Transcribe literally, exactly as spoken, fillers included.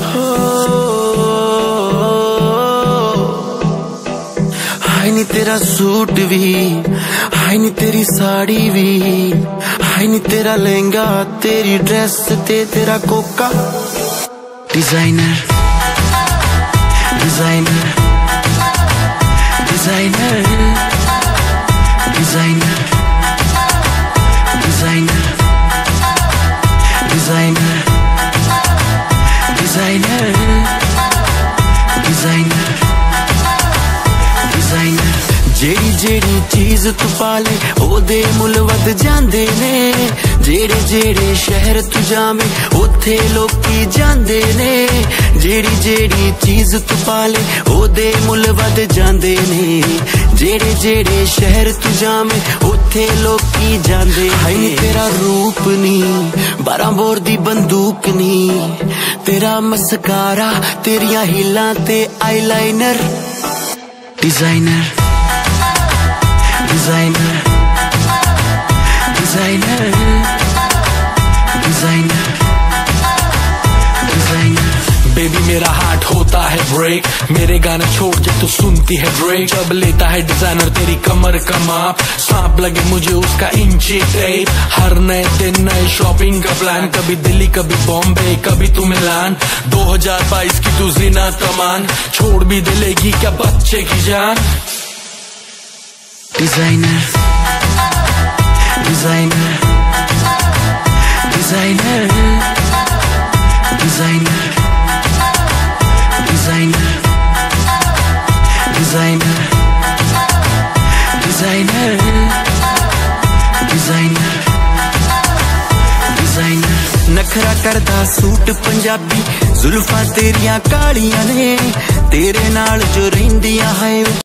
हाय नी तेरा सूट भी, हाय नी तेरी साड़ी भी, हाय नी तेरा लहंगा, तेरी ड्रेस ते तेरा कोका। Designer designer designer designer designer designer designer designer designer जेड़ी जेड़ी चीज तू पाले ओदे मुल वध जांदे ने। जेड़े जेड़े शहर तू जावे ओथे लोकी जांदे ने। जेड़ी जेड़ी चीज तू पाले ओदे मुल वध जांदे ने। जेड़े जेड़े शहर तू जावे ओथे लोकी जांदे। हाय नी तेरा रूप नी बारह बोर दी बंदूक नी। तेरा मस्कारा तेरिया हिलां ते eyeliner. Designer designer designer designer designer. Baby मेरा हार्ट होता है ब्रेक, मेरे गाने छोड़ जब तू सुनती है ड्रेक। जब लेता है डिजाइनर तेरी कमर का माप, सांप लगे मुझे उसका इंची टेप। हर नए दिन नए शॉपिंग का प्लान, कभी दिल्ली कभी बॉम्बे कभी तू मिलान। दो हजार बाईस की तू जीना तमान, छोड़ भी दिलेगी क्या बच्चे की जान। Designer designer designer designer designer designer designer designer designer. नखरा करदा सूट पंजाबी, जुल्फां तेरियां कालियां ने। तेरे नाल जो रहिंदियां है